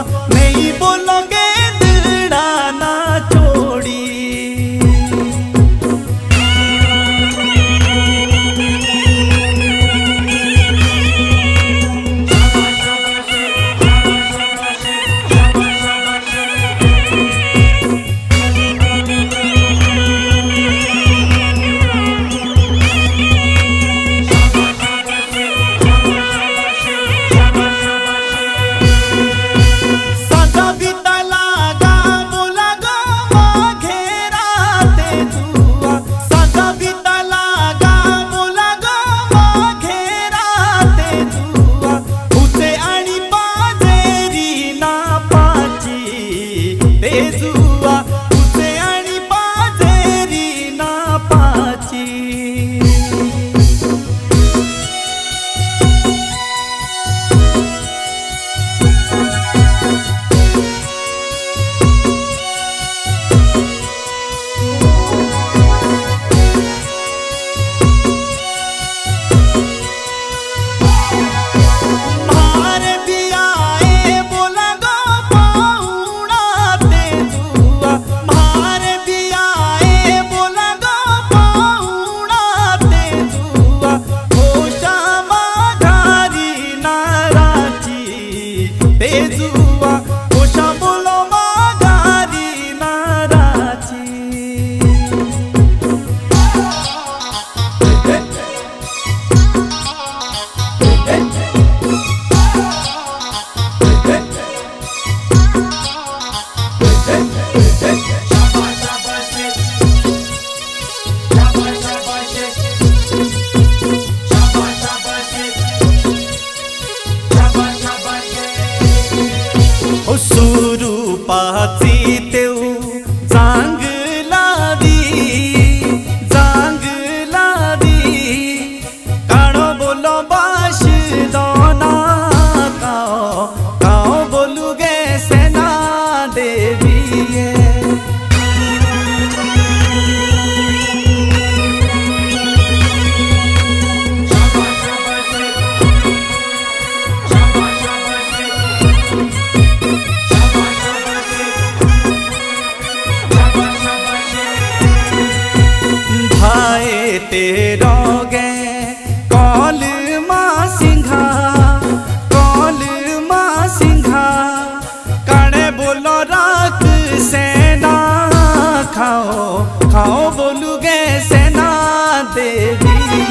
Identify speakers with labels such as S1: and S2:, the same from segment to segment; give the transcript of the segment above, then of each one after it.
S1: नहीं बोलोगे दिलड़ा ना छोड़ी। सुरूपाची तेव जांगलादी काणो बोलो बाश दोना काओ बोलू गे सेना देवी तेरोगे कौल माँ सिंघा काने बोलो राख सेना खाओ बोलूगे सेना देवी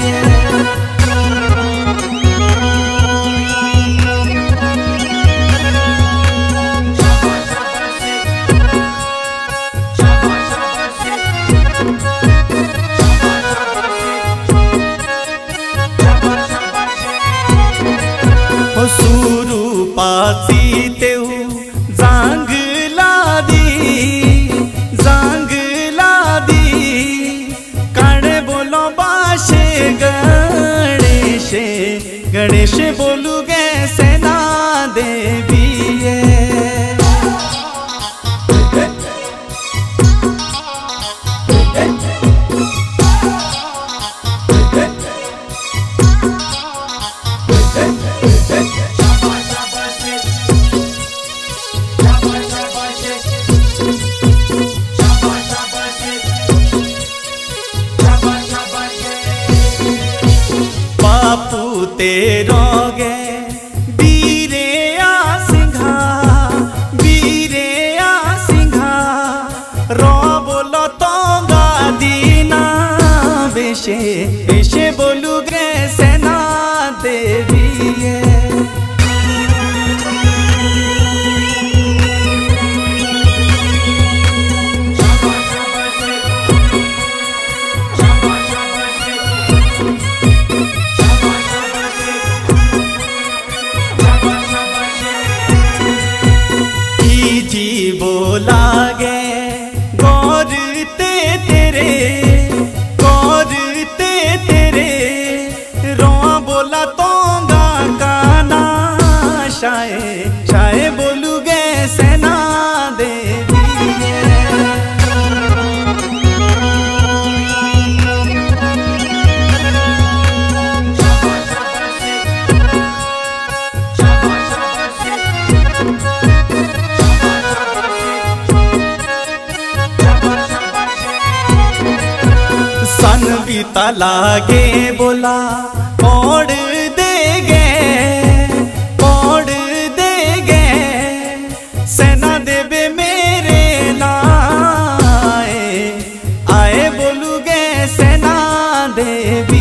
S1: सुरूपाची तेव जांगलादी काणे बोलो बाशे गणेश बोलू गे सेना देवी बापू तेरोगे बीरे आ सिंघा रो बोलो तो गादीना वेशे बोलू गे सेना देवी बोलागे गौरते तेरे रोआ बोला तोंगा काना शाये बोलू गे सेना देवी कविता लागे बोला पढ़ देगे सेना देवे मेरे लाए आए बोलूगे सेना देवी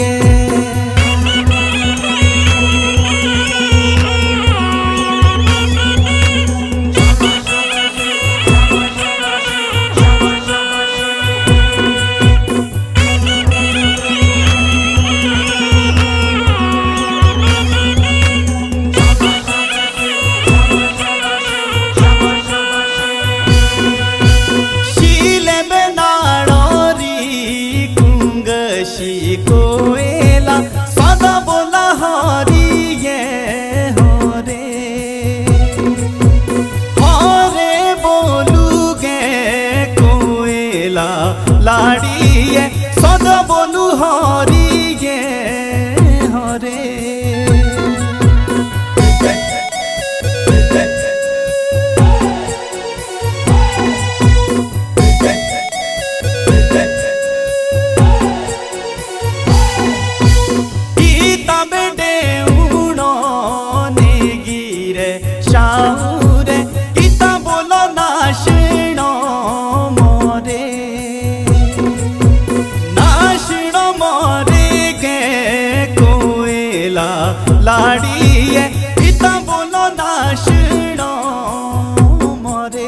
S1: कोयला सदा बोला हरी ये हरे बोलूगे कोयला लाड़ी ये सदा बोलू हरी ये हरे शाहुरे इता बोलो नाशनो मोरे के कोयला लाड़ी है इता बोलो नाशनो मोरे